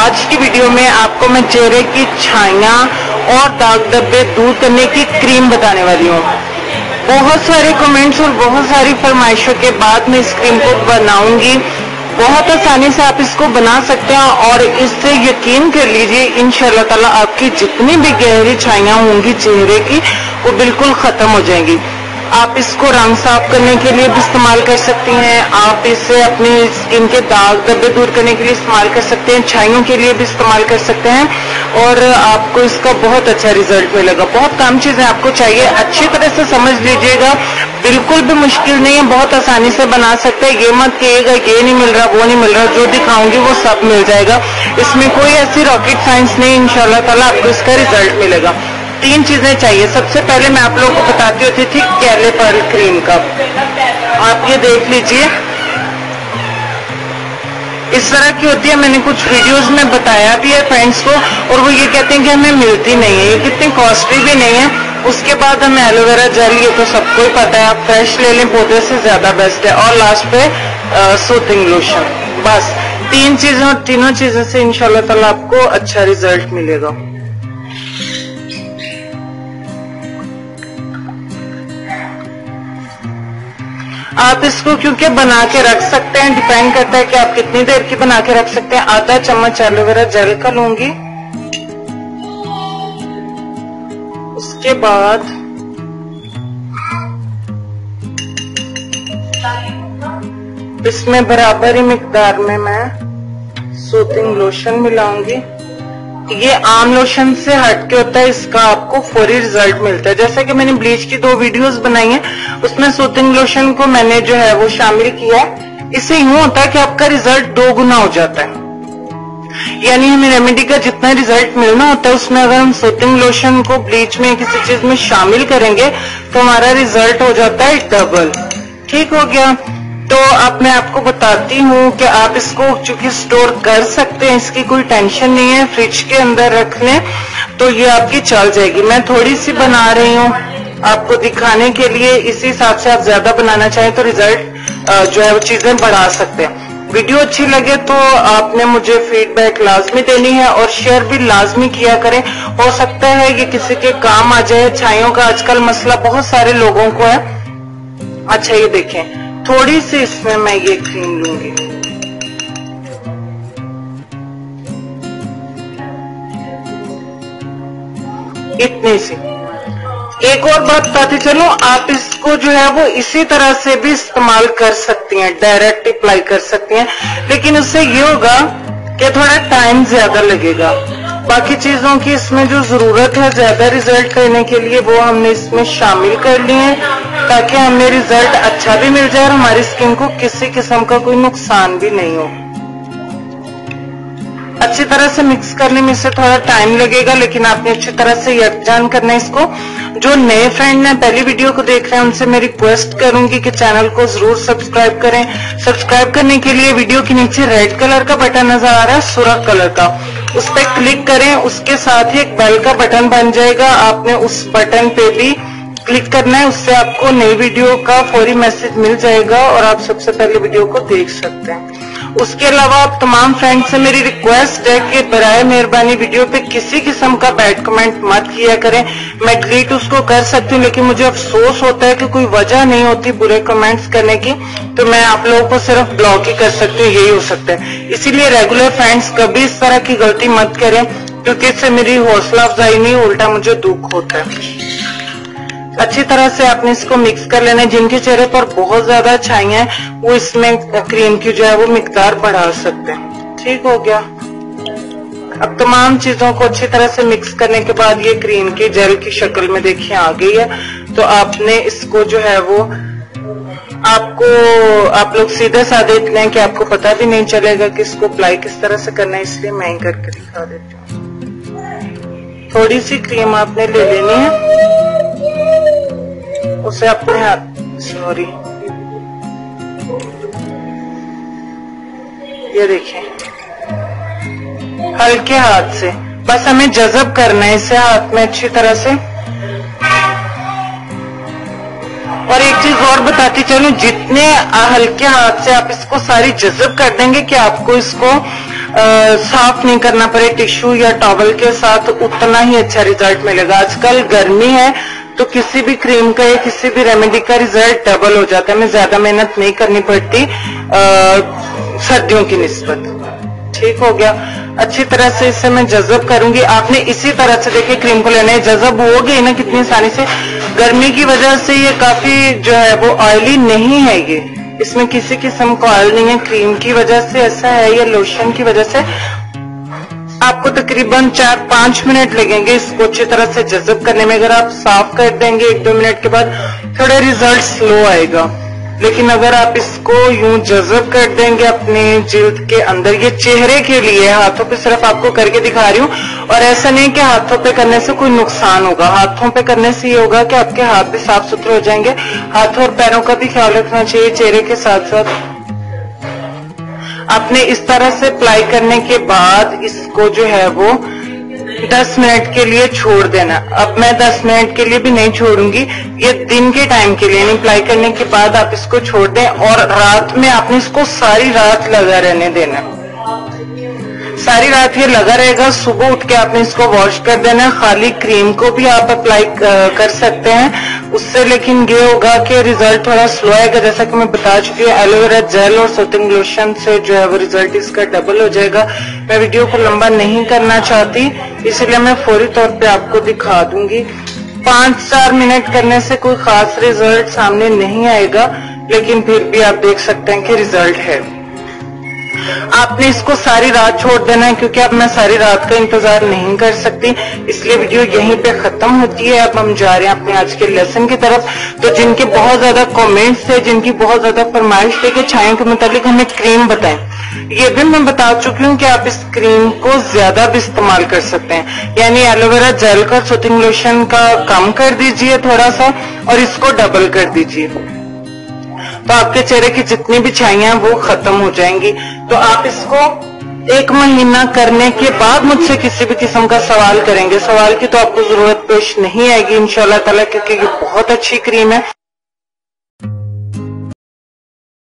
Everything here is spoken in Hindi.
आज की वीडियो में आपको मैं चेहरे की छाइयां और दाग धब्बे दूर करने की क्रीम बताने वाली हूँ। बहुत सारे कमेंट्स और बहुत सारी फरमाइशों के बाद मैं इस क्रीम को बनाऊंगी। बहुत आसानी से आप इसको बना सकते हैं और इससे यकीन कर लीजिए इंशाअल्लाह ताला आपकी जितनी भी गहरी छाइयां होंगी चेहरे की वो बिल्कुल खत्म हो जाएंगी। आप इसको रंग साफ करने के लिए भी इस्तेमाल कर सकती हैं, आप इसे अपनी स्किन के दाग धब्बे दूर करने के लिए इस्तेमाल कर सकते हैं, छाइयों के लिए भी इस्तेमाल कर सकते हैं और आपको इसका बहुत अच्छा रिजल्ट मिलेगा। बहुत कम चीजें आपको चाहिए, अच्छी तरह से समझ लीजिएगा, बिल्कुल भी मुश्किल नहीं है, बहुत आसानी से बना सकते हैं। ये मत कहिएगा ये नहीं मिल रहा वो नहीं मिल रहा, जो दिखाऊंगी वो सब मिल जाएगा। इसमें कोई ऐसी रॉकेट साइंस नहीं, इंशाअल्लाह ताला आपको इसका रिजल्ट मिलेगा। 3 चीजें चाहिए। सबसे पहले मैं आप लोगों को बताती होती थी कैले पर्ल क्रीम का, आप ये देख लीजिए इस तरह की होती है। मैंने कुछ वीडियोस में बताया भी है फ्रेंड्स को और वो ये कहते हैं कि हमें मिलती नहीं है, ये कितनी कॉस्टली भी नहीं है। उसके बाद हमें एलोवेरा जेल, ये तो सबको ही पता है, आप फ्रेश ले लें पौधे से ज्यादा बेस्ट है। और लास्ट पे सूथिंग लोशन। बस 3 चीजें और तीनों चीजों से इंशाअल्लाह ताला आपको अच्छा रिजल्ट मिलेगा। आप इसको क्योंकि बना के रख सकते हैं, डिपेंड करता है कि आप कितनी देर की बना के रख सकते हैं। आधा चम्मच एलोवेरा जेल का लूंगी, उसके बाद इसमें बराबर ही मिकदार में मैं सूथिंग लोशन मिलाऊंगी। ये आम लोशन से हटके होता है, इसका आपको फौरी रिजल्ट मिलता है। जैसे कि मैंने ब्लीच की 2 वीडियोस बनाई हैं, उसमें सूथिंग लोशन को मैंने जो है वो शामिल किया है। इससे यूं होता है कि आपका रिजल्ट 2 गुना हो जाता है। यानी हमें रेमेडी का जितना रिजल्ट मिलना होता है उसमें अगर हम सूथिंग लोशन को ब्लीच में किसी चीज में शामिल करेंगे तो हमारा रिजल्ट हो जाता है डबल। ठीक हो गया। तो अब मैं आपको बताती हूँ कि आप इसको चूंकि स्टोर कर सकते हैं, इसकी कोई टेंशन नहीं है, फ्रिज के अंदर रख लें तो ये आपकी चल जाएगी। मैं थोड़ी सी बना रही हूँ आपको दिखाने के लिए, इसी हिसाब से आप ज्यादा बनाना चाहें तो रिजल्ट जो है वो चीजें बढ़ा सकते हैं। वीडियो अच्छी लगे तो आपने मुझे फीडबैक लाजमी देनी है और शेयर भी लाजमी किया करें। हो सकता है कि किसी के काम आ जाए। छाइयों का आजकल मसला बहुत सारे लोगों को है। अच्छा ये देखें, थोड़ी सी इसमें मैं ये क्रीम लूंगी, इतनी सी। एक और बात बताती चलो, आप इसको जो है वो इसी तरह से भी इस्तेमाल कर सकती हैं, डायरेक्ट अप्लाई कर सकती हैं, लेकिन उससे ये होगा कि थोड़ा टाइम ज्यादा लगेगा। बाकी चीजों की इसमें जो जरूरत है ज्यादा रिजल्ट करने के लिए वो हमने इसमें शामिल कर लिए हैं ताकि हमें रिजल्ट अच्छा भी मिल जाए और हमारी स्किन को किसी किस्म का कोई नुकसान भी नहीं हो। अच्छी तरह से मिक्स करने में से थोड़ा टाइम लगेगा, लेकिन आपने अच्छी तरह से यकजान करना है इसको। जो नए फ्रेंड ने पहली वीडियो को देख रहे हैं उनसे मैं रिक्वेस्ट करूंगी कि चैनल को जरूर सब्सक्राइब करें। सब्सक्राइब करने के लिए वीडियो के नीचे रेड कलर का बटन नजर आ रहा है, सुर्ख कलर का, उस पर क्लिक करें। उसके साथ ही एक बेल का बटन बन जाएगा, आपने उस बटन पे भी क्लिक करना है, उससे आपको नई वीडियो का फौरी मैसेज मिल जाएगा और आप सबसे पहले वीडियो को देख सकते हैं। उसके अलावा आप तमाम फ्रेंड से मेरी रिक्वेस्ट है कि बराए मेहरबानी वीडियो पे किसी किस्म का बैड कमेंट मत किया करें। मैं डिलीट उसको कर सकती हूँ, लेकिन मुझे अफसोस होता है कि कोई वजह नहीं होती बुरे कमेंट्स करने की, तो मैं आप लोगों को सिर्फ ब्लॉक ही कर सकती हूँ, यही हो सकता है। इसीलिए रेगुलर फ्रेंड्स कभी इस तरह की गलती मत करें, क्योंकि इससे मेरी हौसला अफजाई नहीं, उल्टा मुझे दुख होता है। अच्छी तरह से आपने इसको मिक्स कर लेना है। जिनके चेहरे पर बहुत ज्यादा छाइयां हैं वो इसमें क्रीम की जो है वो मिकदार बढ़ा सकते हैं। ठीक हो गया। अब तमाम चीजों को अच्छी तरह से मिक्स करने के बाद ये क्रीम की जेल की शक्ल में देखिए आ गई है। तो आपने इसको जो है वो आप लोग सीधे साधे इतने कि आपको पता भी नहीं चलेगा कि इसको अप्लाई किस तरह से करना है, इसलिए मैं ही करके दिखा देती हूँ। थोड़ी सी क्रीम आपने ले लेनी है, उसे अपने हाथ, सॉरी ये देखें, हल्के हाथ से बस हमें जज़ब करना है इसे हाथ में अच्छी तरह से। और एक चीज और बताती चलूं, जितने हल्के हाथ से आप इसको सारी जज़ब कर देंगे कि आपको इसको साफ नहीं करना पड़े टिश्यू या टॉवल के साथ, उतना ही अच्छा रिजल्ट मिलेगा। आजकल गर्मी है तो किसी भी क्रीम का या किसी भी रेमेडी का रिजल्ट डबल हो जाता है, हमें ज्यादा मेहनत नहीं करनी पड़ती सर्दियों की निस्बत। ठीक हो गया। अच्छी तरह से इसे मैं जज़ब करूंगी। आपने इसी तरह से देखिए क्रीम को लेना है, जज़ब हो गई ना कितनी आसानी से। गर्मी की वजह से ये काफी जो है वो ऑयली नहीं है, ये इसमें किसी किस्म का ऑयल नहीं है, क्रीम की वजह से ऐसा है या लोशन की वजह से। आपको तकरीबन 4-5 मिनट लगेंगे इसको अच्छी तरह से जज़ब करने में। अगर आप साफ कर देंगे 1-2 मिनट के बाद थोड़ा रिजल्ट स्लो आएगा, लेकिन अगर आप इसको यूं जज़ब कर देंगे अपने जिल्द के अंदर, ये चेहरे के लिए, हाथों पे सिर्फ आपको करके दिखा रही हूँ, और ऐसा नहीं कि हाथों पे करने से कोई नुकसान होगा। हाथों पे करने से ये होगा कि आपके हाथ भी साफ सुथरे हो जाएंगे। हाथों और पैरों का भी ख्याल रखना चाहिए चेहरे के साथ साथ। आपने इस तरह से अप्लाई करने के बाद इसको जो है वो 10 मिनट के लिए छोड़ देना। अब मैं 10 मिनट के लिए भी नहीं छोड़ूंगी, ये दिन के टाइम के लिए। अप्लाई करने के बाद आप इसको छोड़ दें और रात में आपने इसको सारी रात लगा रहने देना। सारी रात ये लगा रहेगा, सुबह उठ के आपने इसको वॉश कर देना है। खाली क्रीम को भी आप अप्लाई कर सकते हैं उससे, लेकिन ये होगा कि रिजल्ट थोड़ा स्लो आएगा। जैसा कि मैं बता चुकी हूँ, एलोवेरा जेल और सूथिंग लोशन से जो है वो रिजल्ट इसका डबल हो जाएगा। मैं वीडियो को लंबा नहीं करना चाहती, इसलिए मैं फौरी तौर पे आपको दिखा दूंगी। 5-4 मिनट करने से कोई खास रिजल्ट सामने नहीं आएगा, लेकिन फिर भी आप देख सकते हैं कि रिजल्ट है। आपने इसको सारी रात छोड़ देना है, क्योंकि अब मैं सारी रात का इंतजार नहीं कर सकती, इसलिए वीडियो यहीं पे खत्म होती है। अब हम जा रहे हैं अपने आज के लेसन की तरफ। तो जिनके बहुत ज्यादा कमेंट्स थे, जिनकी बहुत ज्यादा फरमाइश थी कि छायों के मुताबिक हमें क्रीम बताएं, ये भी मैं बता चुकी हूँ कि आप इस क्रीम को ज्यादा भी इस्तेमाल कर सकते हैं। यानी एलोवेरा जेल का सूथिंग लोशन का कम कर दीजिए थोड़ा सा और इसको डबल कर दीजिए, तो आपके चेहरे की जितनी भी छाइयां वो खत्म हो जाएंगी। तो आप इसको 1 महीना करने के बाद मुझसे किसी भी किस्म का सवाल करेंगे। सवाल की तो आपको जरूरत पेश नहीं आएगी इंशाल्लाह ताला, क्योंकि ये बहुत अच्छी क्रीम है।